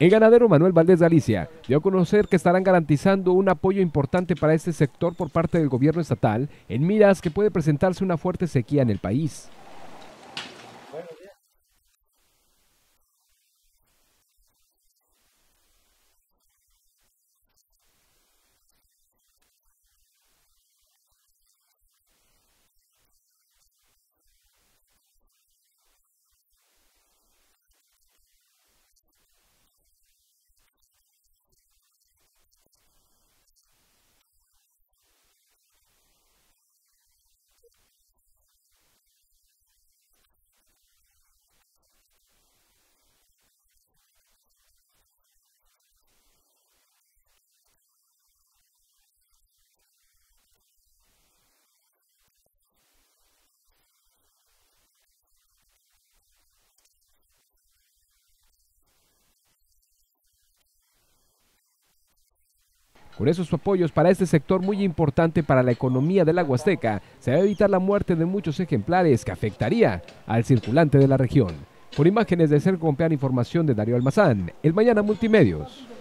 El ganadero Manuel Valdés Galicia dio a conocer que estarán garantizando un apoyo importante para este sector por parte del gobierno estatal en miras que puede presentarse una fuerte sequía en el país. Con esos apoyos para este sector muy importante para la economía de la Huasteca, se va a evitar la muerte de muchos ejemplares que afectaría al circulante de la región. Con imágenes de Cerco Compeán, información de Darío Almazán, El Mañana Multimedios.